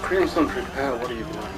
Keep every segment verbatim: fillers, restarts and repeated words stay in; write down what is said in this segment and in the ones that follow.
Crimson, prepare, what are you doing?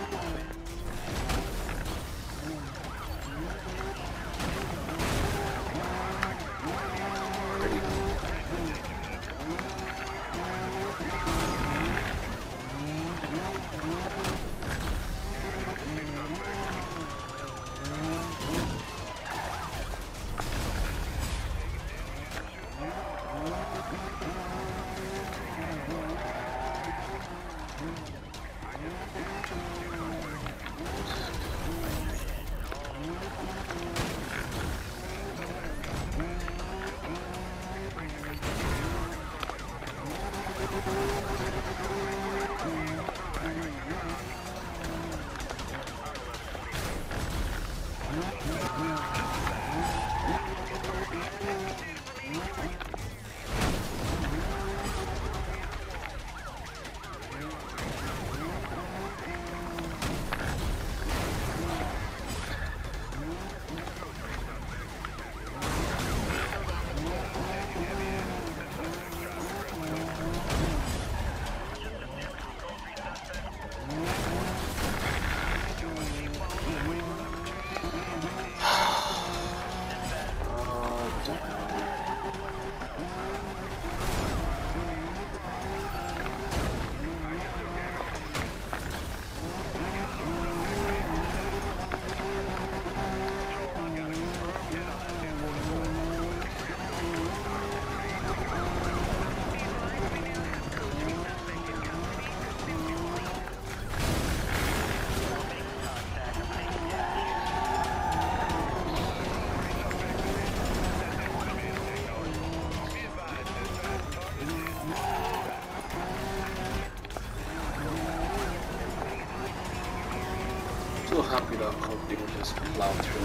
So happy that company will just plow through.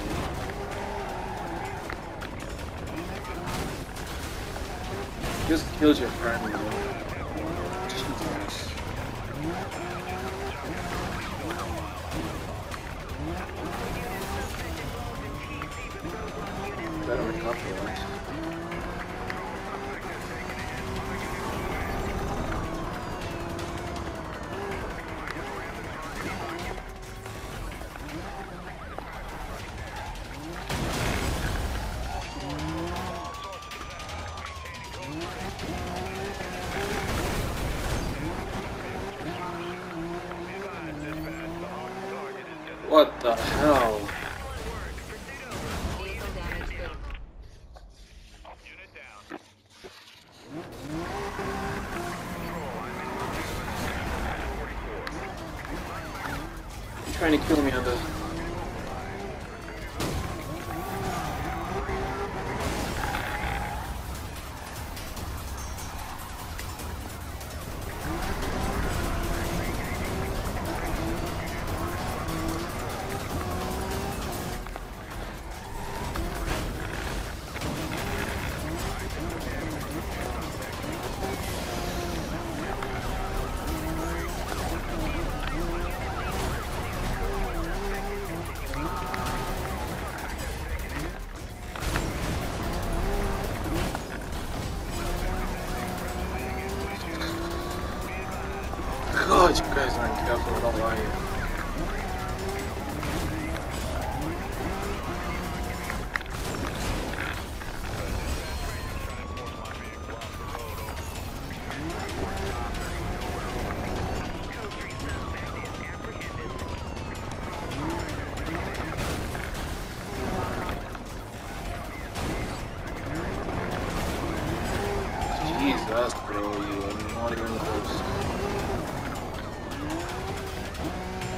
Just kills your friend, you know. Jesus. Better recover, right? What the hell? You're trying to kill me on the... God, you guys aren't careful at all, are you? Jesus, bro, you are not even close.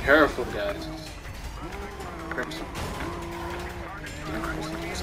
careful, guys. Crimson. Yeah, Crimson takes it.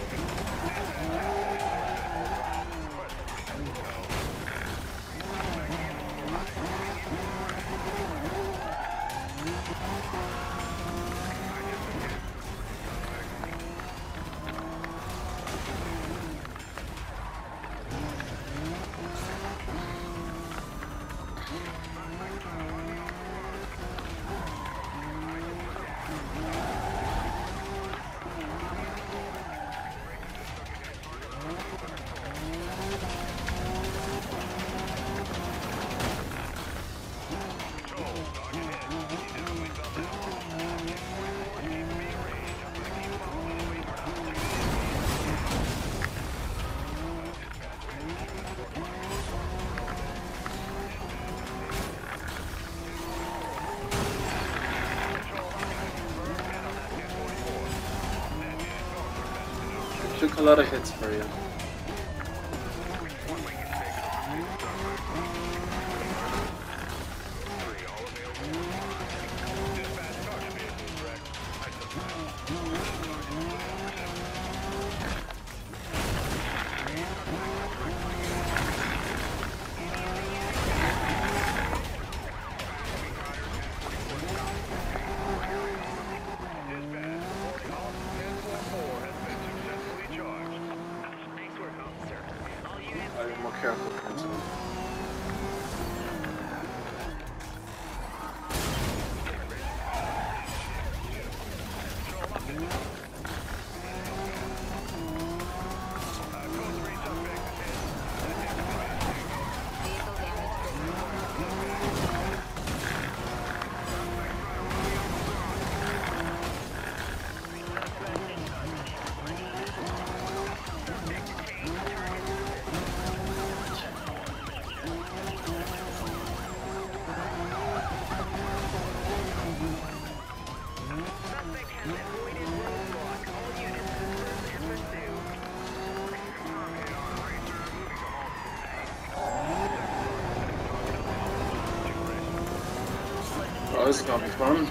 Took a lot of hits for you. More careful, Crimson. Oh, this is gonna be fun.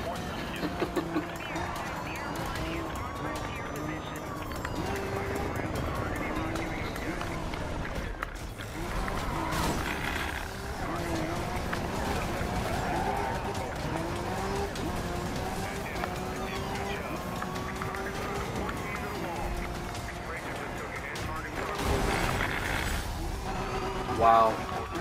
Wow.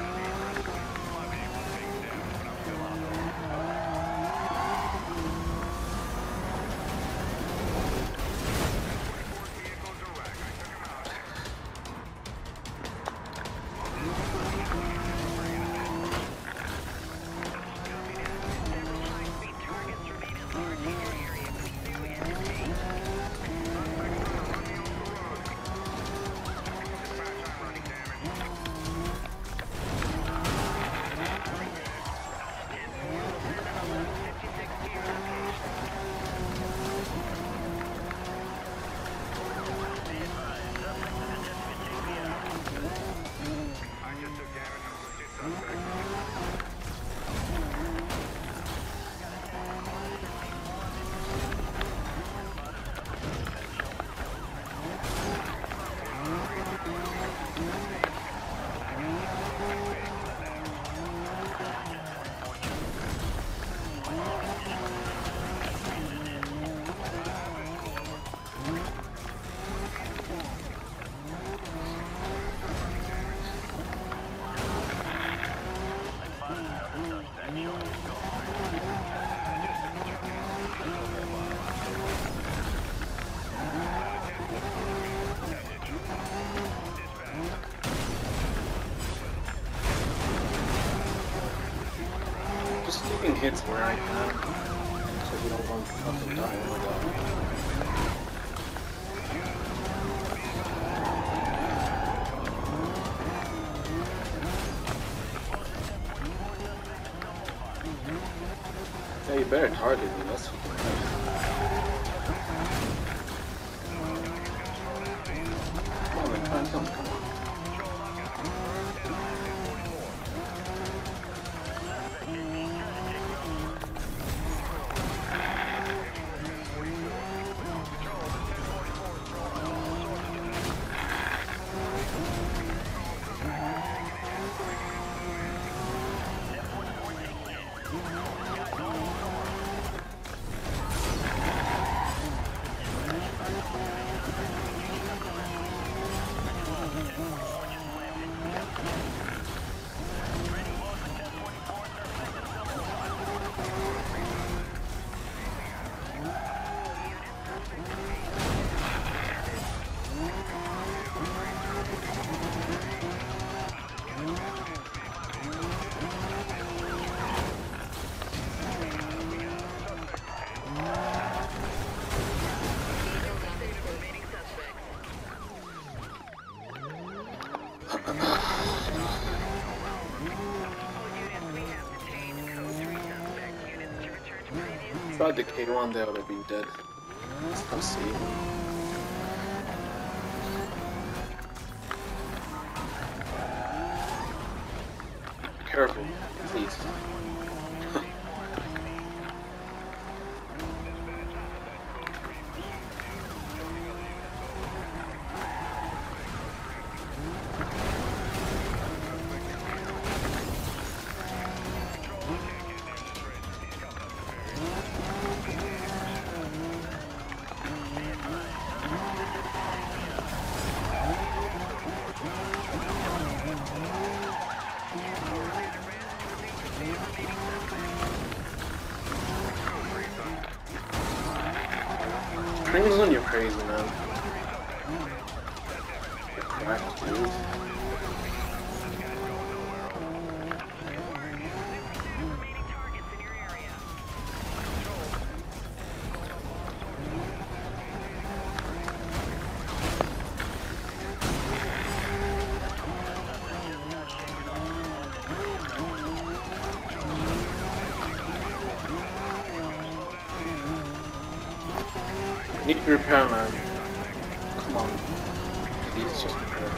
Just keeping hits where I can, so we don't want to fucking die. Oh my god. Yeah, you better target me, that's fucking nice. Come on, man, come on, come on. If I had the K one there, I would have been dead. Let's see. Careful, please. Crimson, you're crazy, man. You're cracked, dude. I need to repair, man. Come on. Please just repair.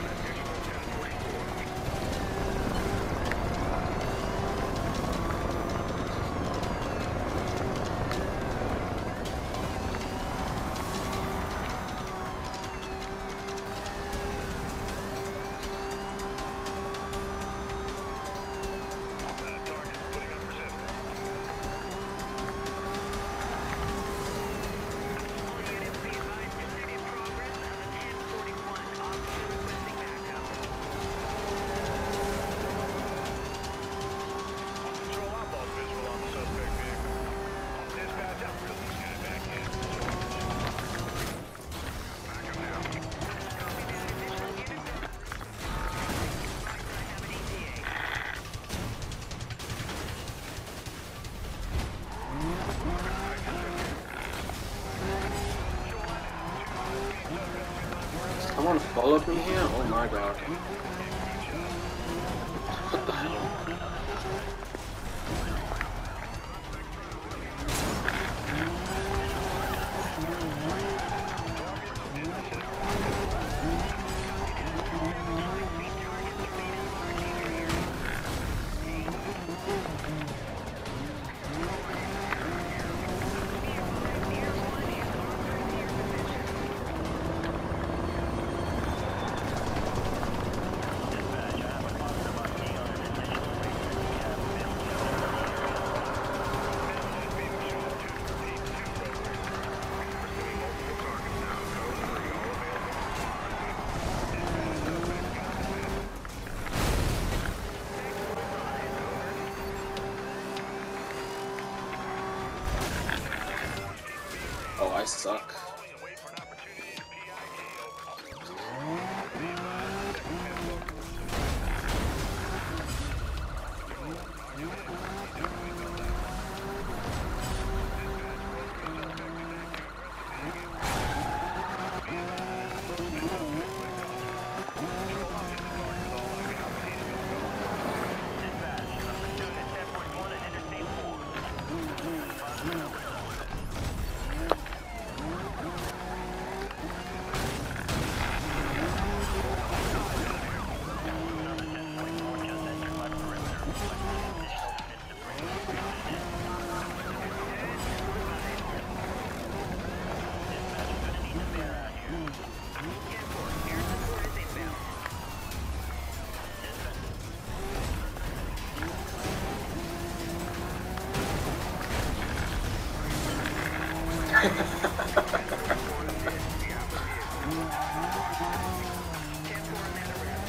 Someone followed me here? Oh my god. What the hell? Oh, I suck.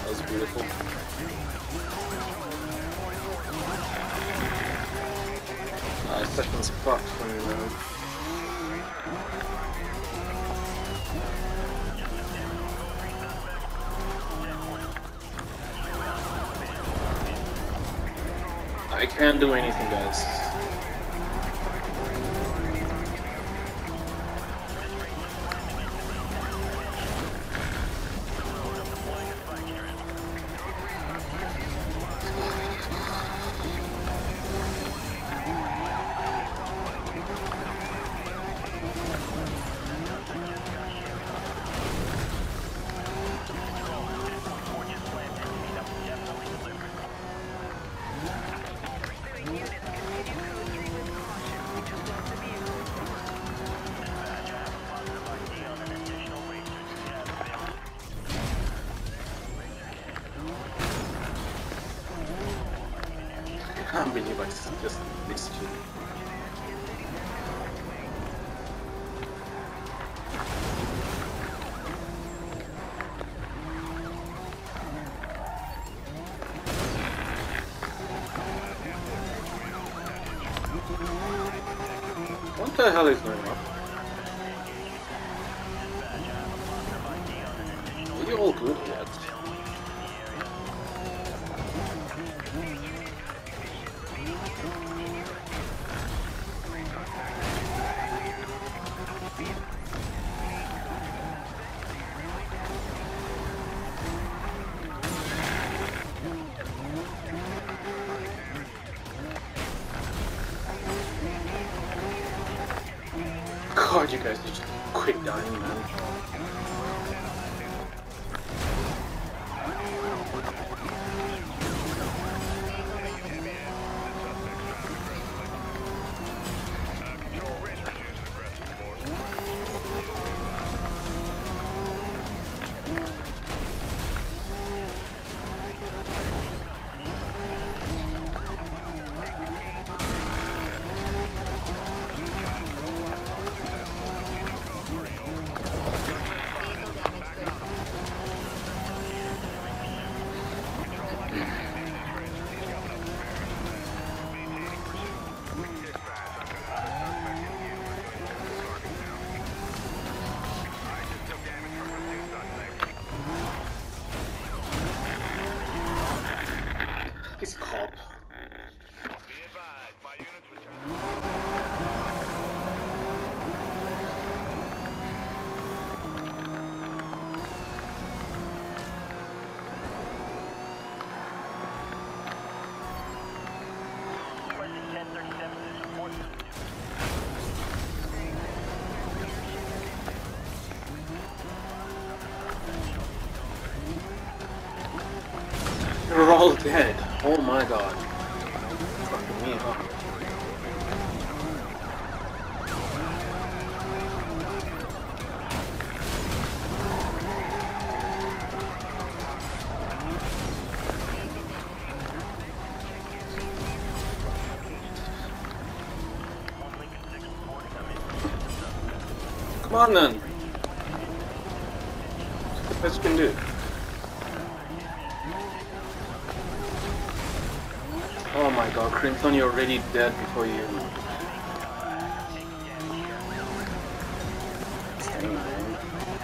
That was beautiful. Uh, second's fucked for me now. I can't do anything, guys. I can't believe I just missed you. What the hell is going on? Are you all good yet? God, you guys need to quit dying, man. He's a cop. You're all dead. Oh my god. Fucking me, huh? Come on then. What's the best you can do? Oh my god, Crimson, you're already dead before you... Dang, man.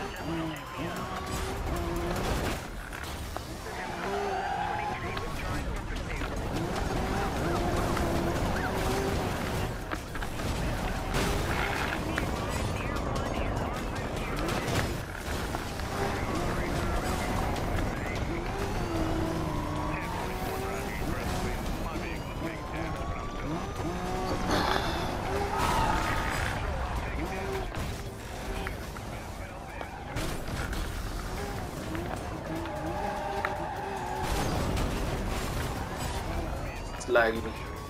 It's laggy.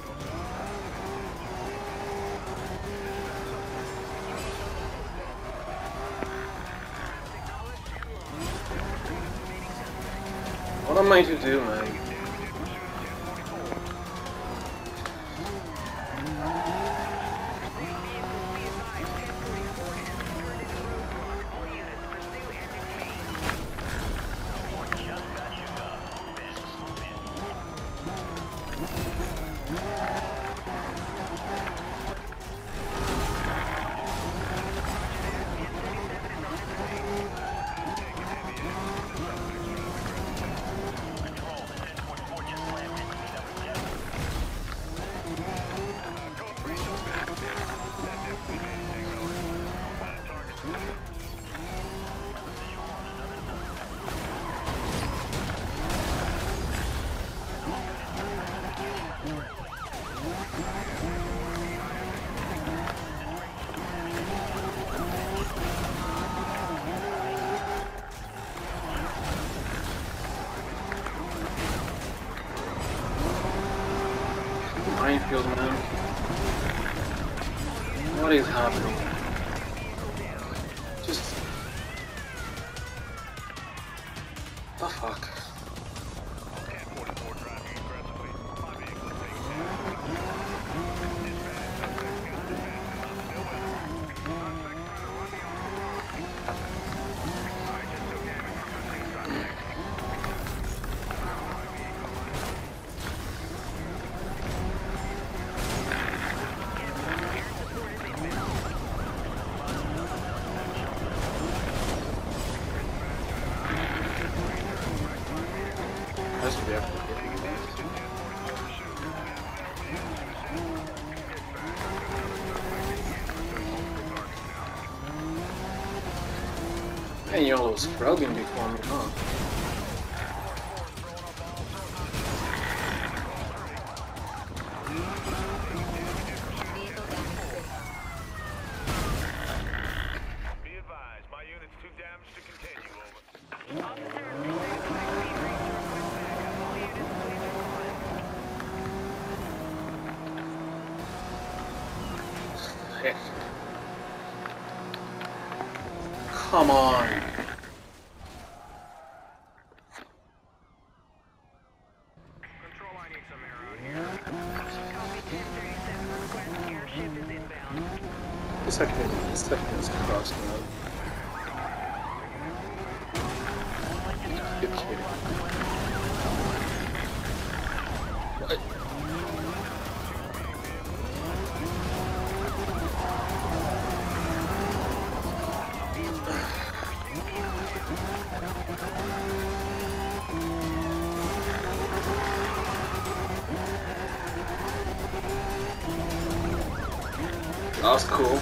What am I to do, man? minefield, man. What is happening? Just... the fuck? And y'all was scrubbing before me, huh? Be advised, my unit's too damaged to continue, over. Heck. Come on. Control, I need some air out here. Copy ten thirty-seven, request airship is inbound. The second, the second is crossed now. You're kidding. What? That was cool.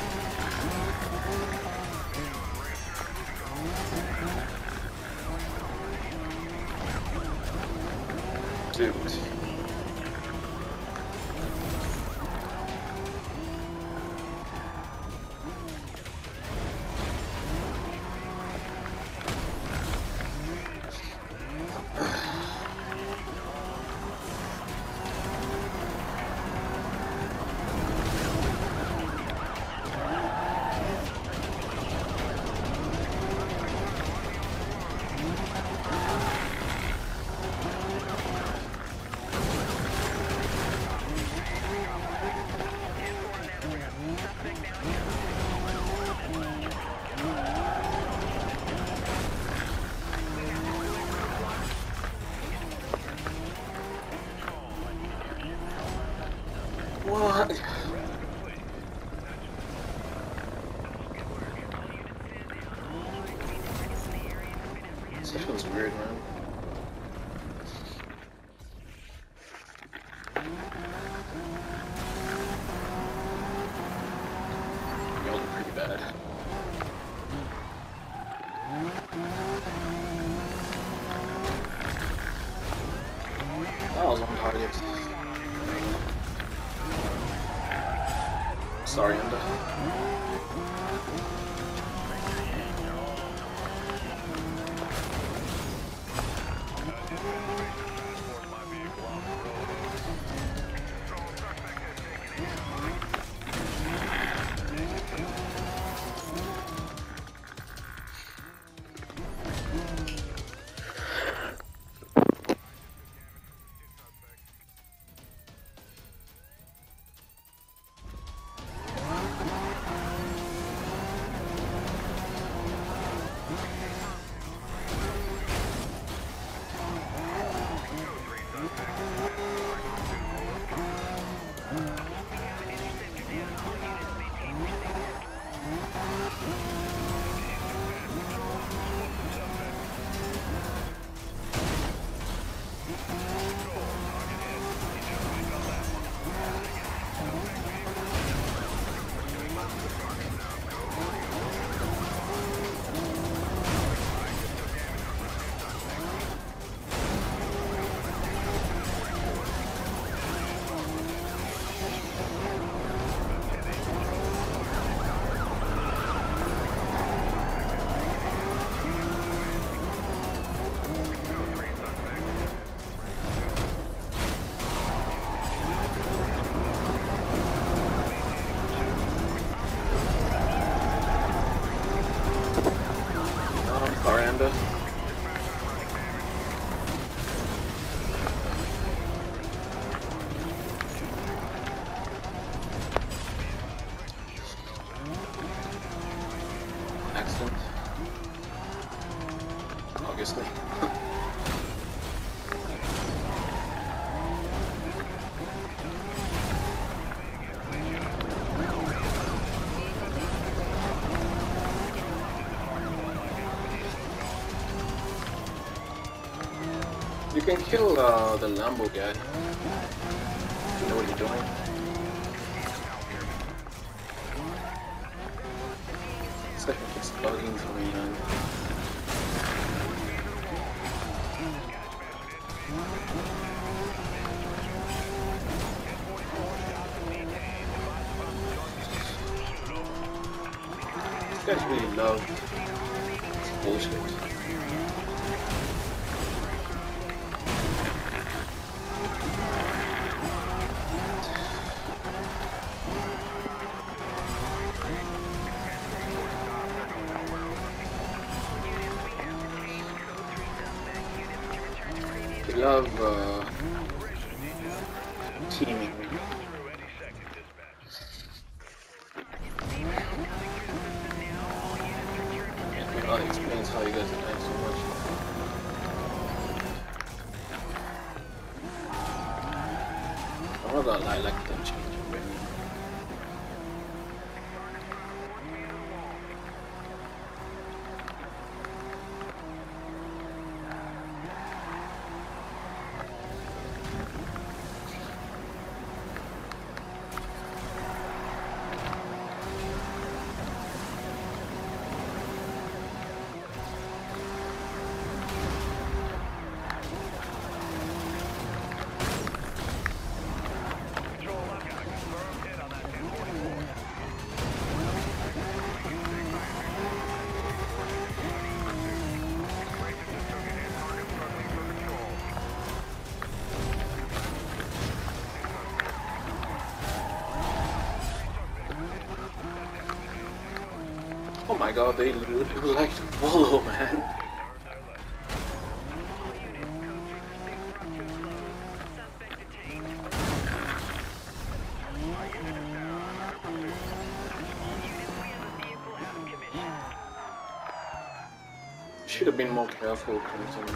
Dude. What? This feels weird, man. Y'all look pretty bad. That was on target. Sorry, Enda. You can kill uh, the Lambo guy. You know what you're doing. It's like it keeps bugging for me, man. These guys really love this bullshit. They love uh, teaming. That explains how you guys are dying so much. I rather I like them changing. Oh my god, they literally like to follow, man. Should have been more careful, Crimson.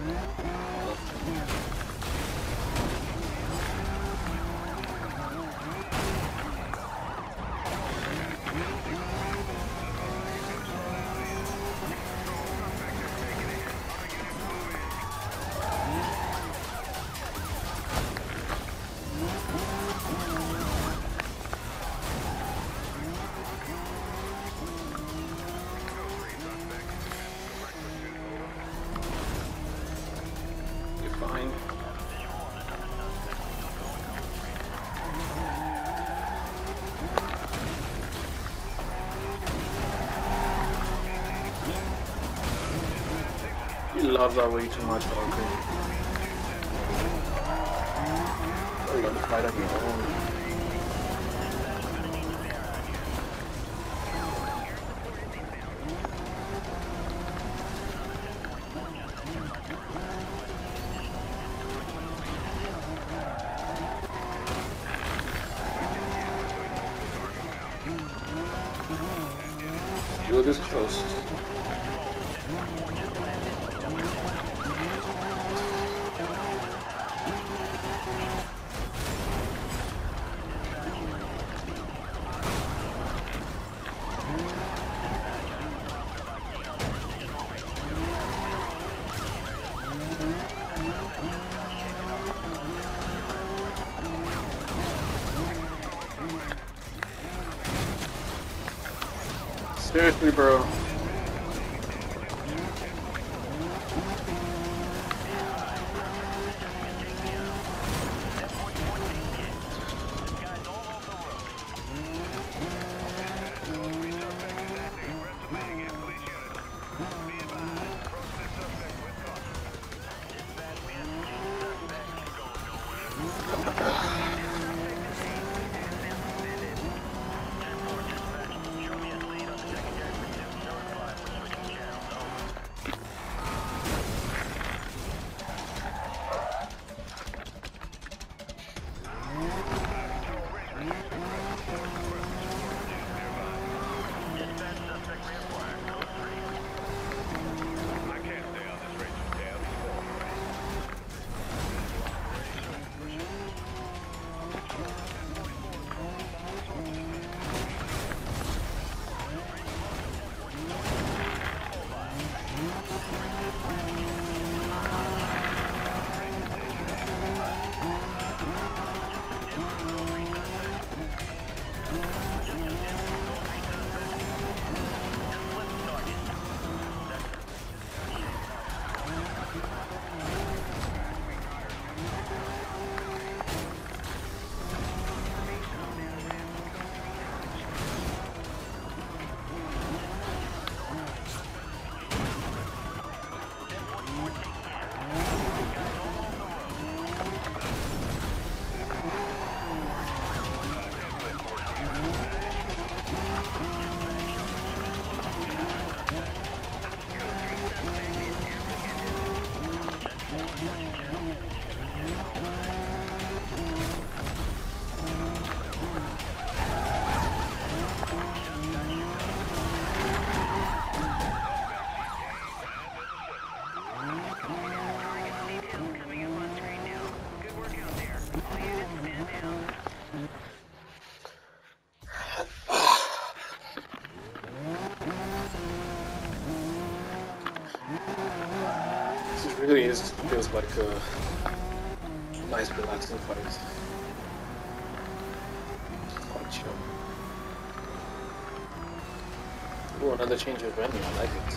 Fine. You love that way too much, okay? Oh, you gotta fight on your own. You're this close. Seriously, bro. Really is feels like a nice relaxing fight. Quite chill. Ooh, another change of venue, I like it.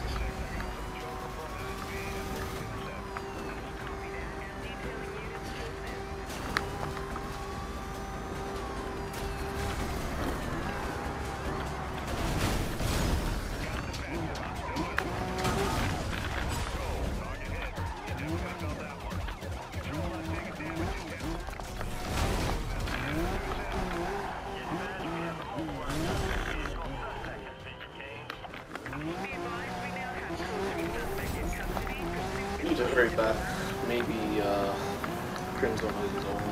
Need to hurry back. Maybe uh, Crimson has his own.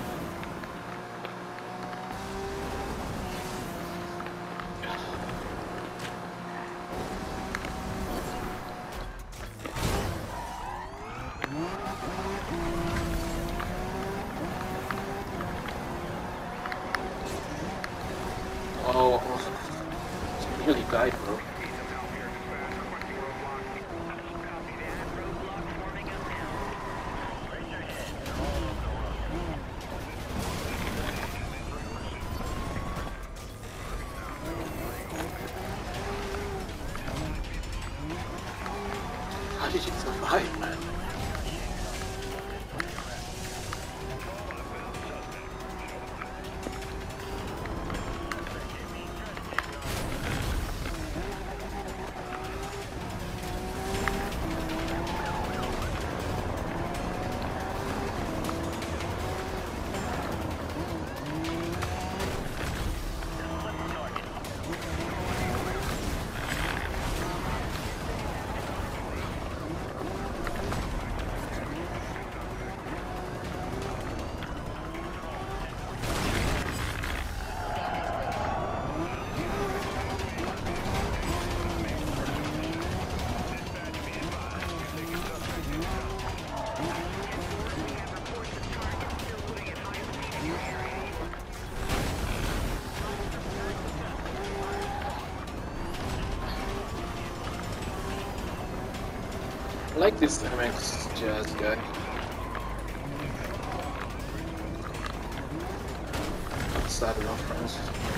Oh, it's nearly died, bro. How did you survive, man? I like this MXjaz guy. Not sad enough, friends.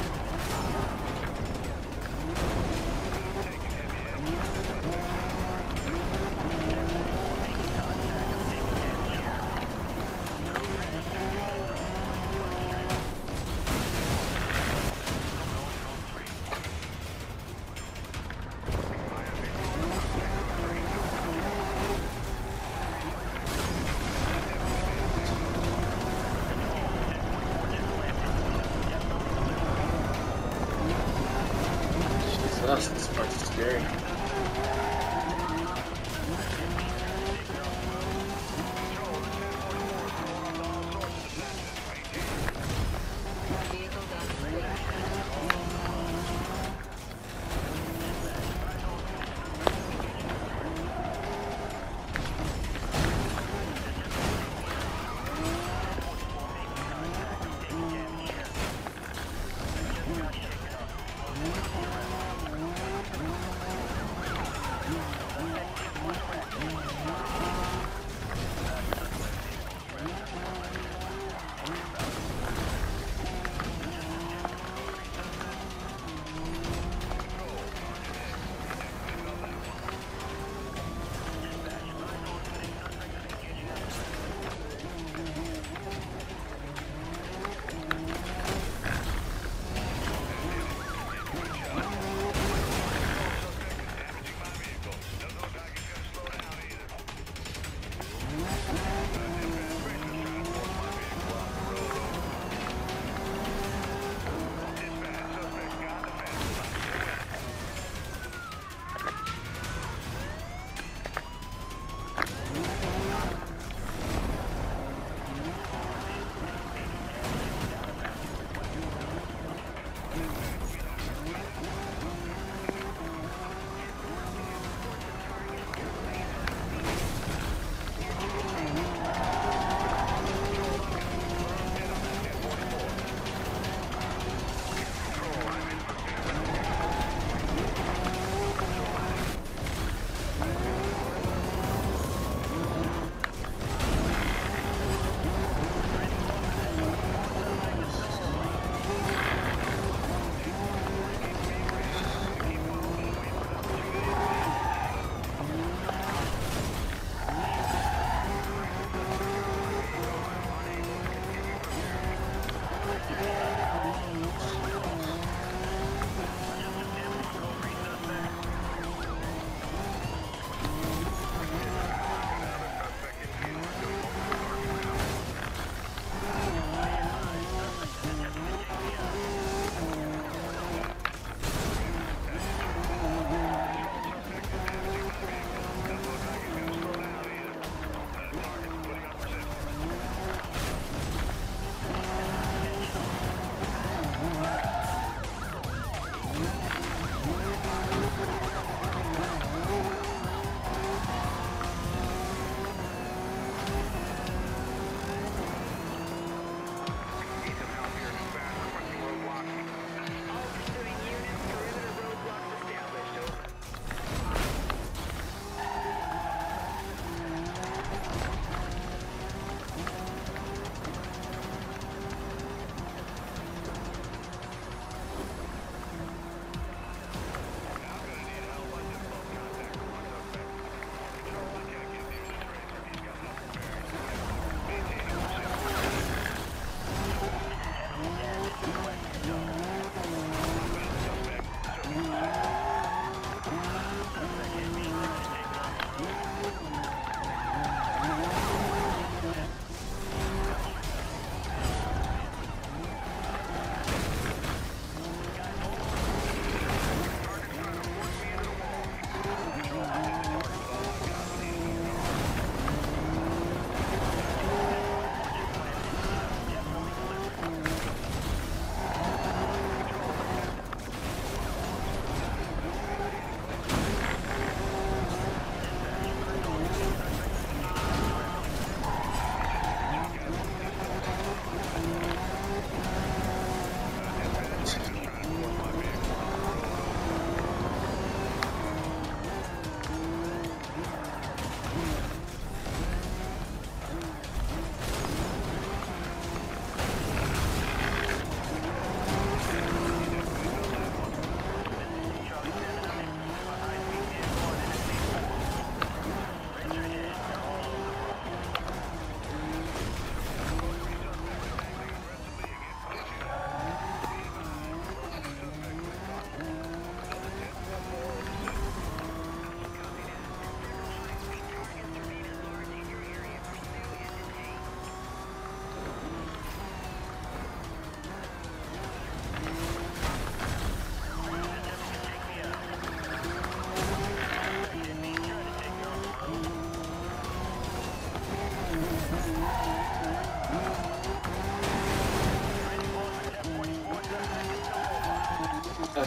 Jesus, this part's scary.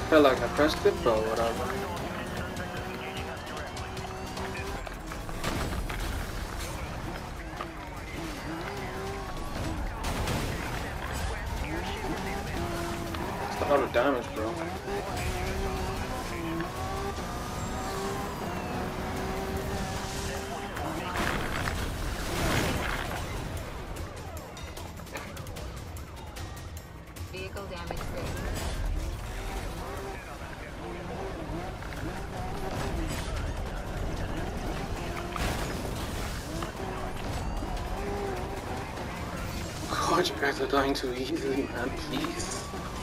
Felt like I pressed it, but whatever. It's a lot of damage, bro. Vehicle damage rate. God, you guys are dying too easily, man. Please.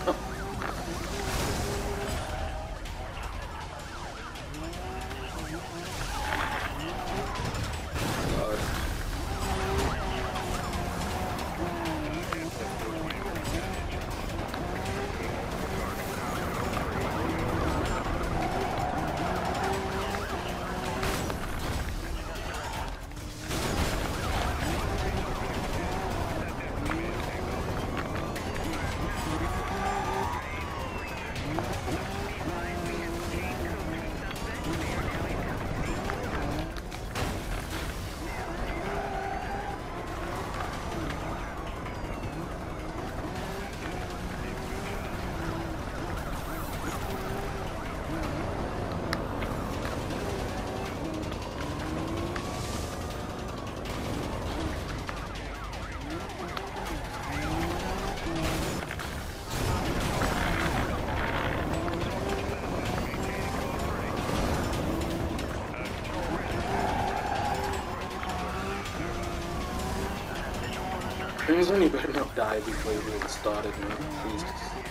Crimson, you better not die before you get started, man. Please.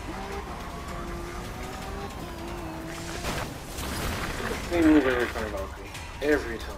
They move every time about me. Every time.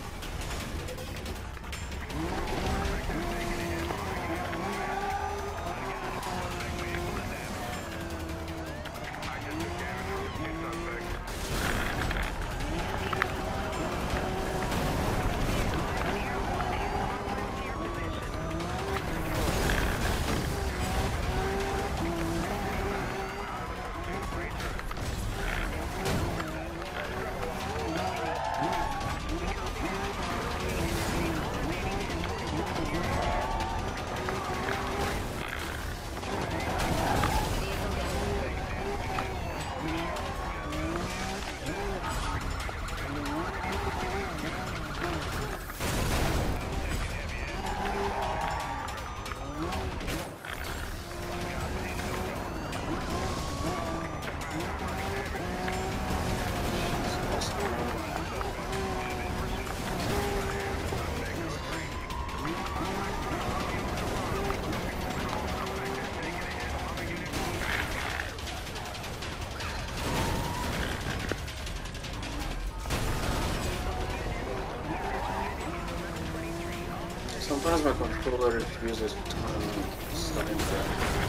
Sometimes my controller refuses to stop in there.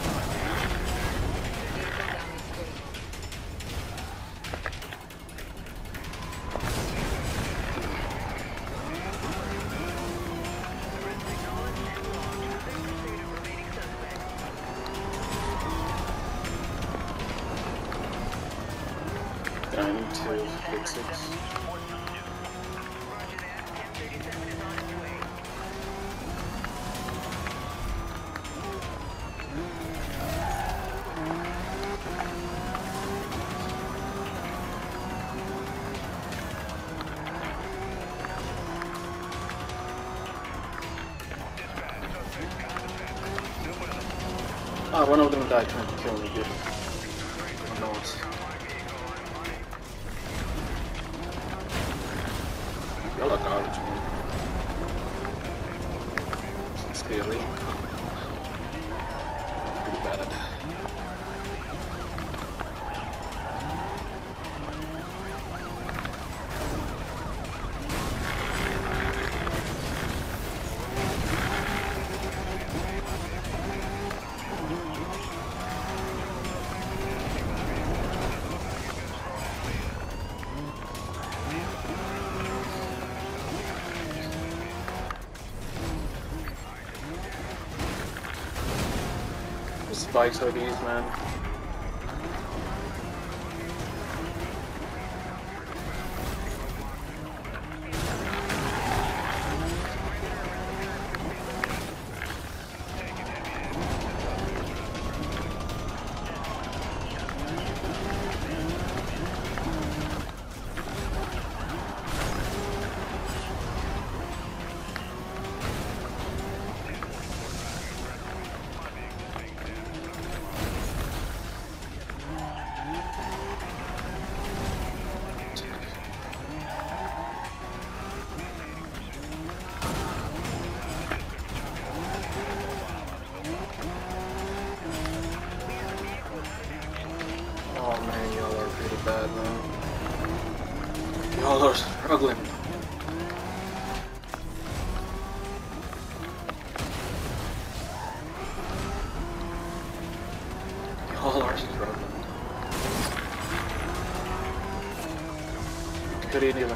I need to fix it. Ah, one of them died trying to kill me, good. Oh, no, it's... Y'all are garbage, man. Sincerely. Pretty bad. Spikes are these, man. Y'all are struggling. Y'all are struggling. Couldn't even.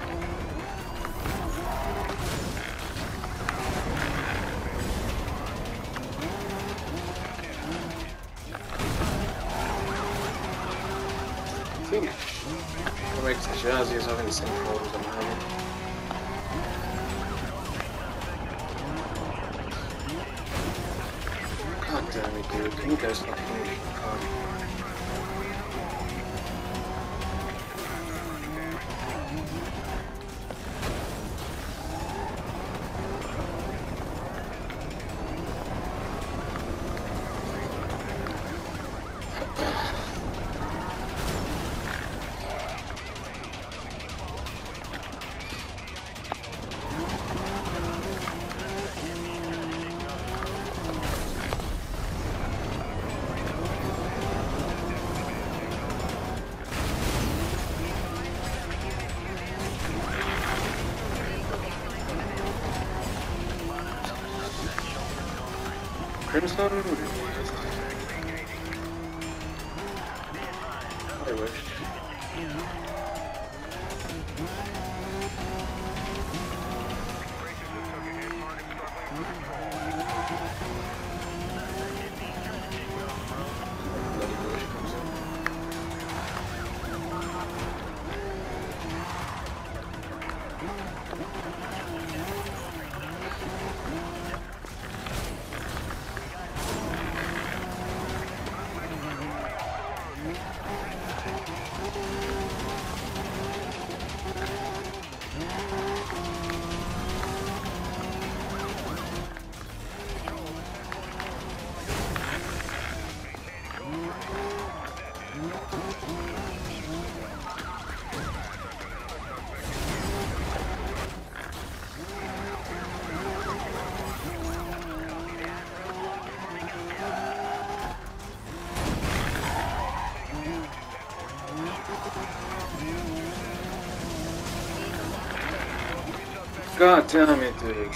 I think MXjaz is having the same problems I'm having. God damn it, dude. Can you guys not finish? God. Crimson? I wish. God damn it, dude.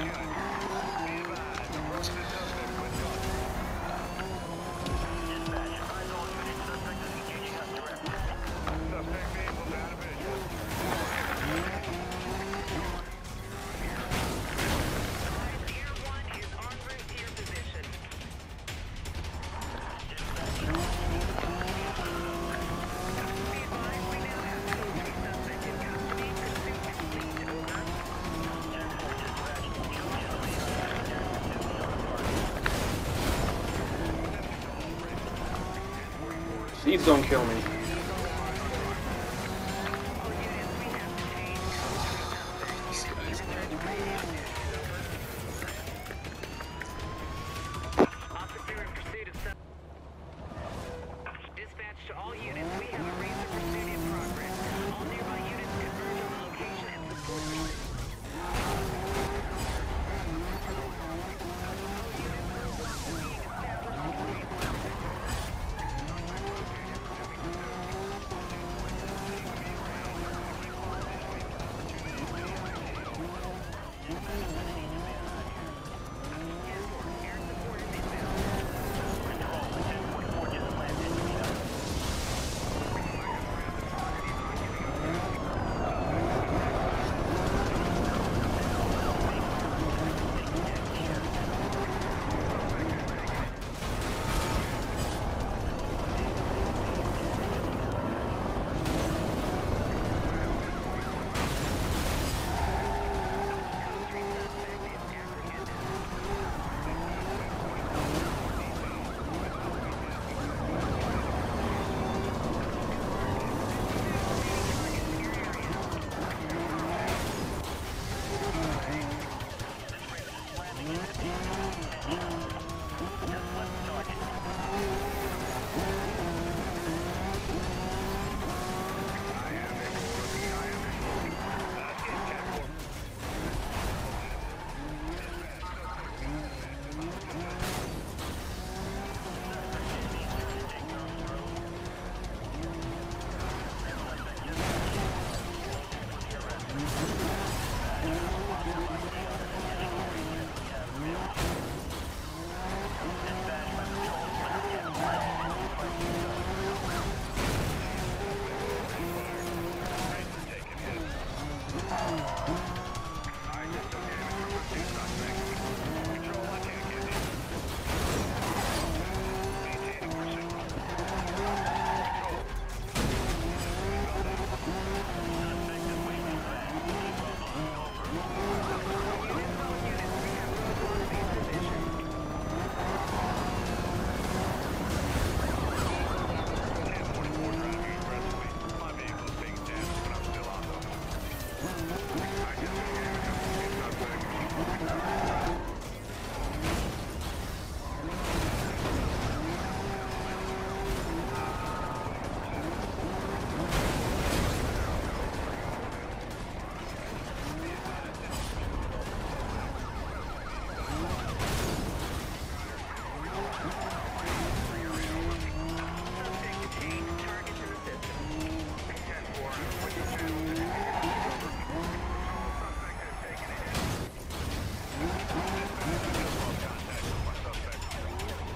Please don't kill me. Dispatch to all units. We have a razor pursuit in progress. All nearby units converge on the location and support me.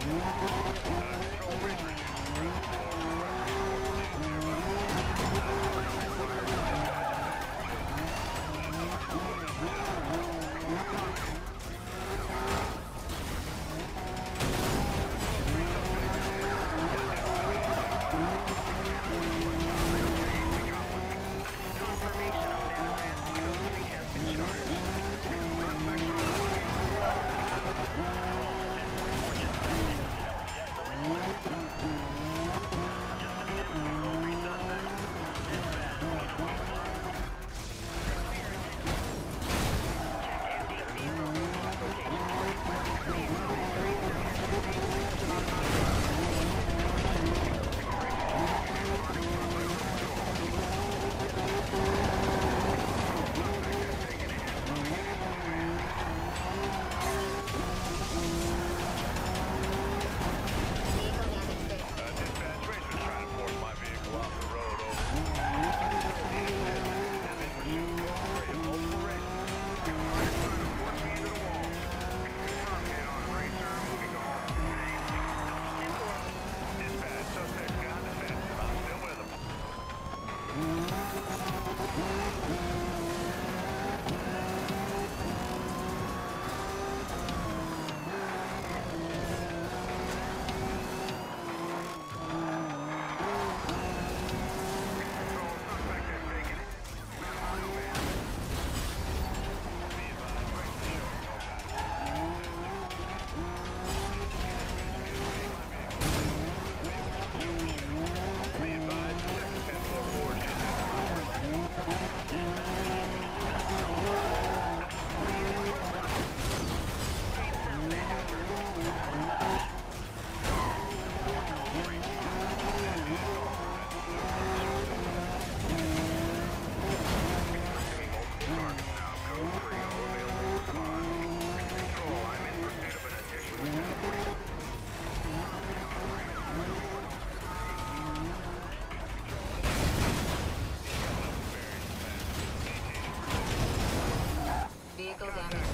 Vehicle damage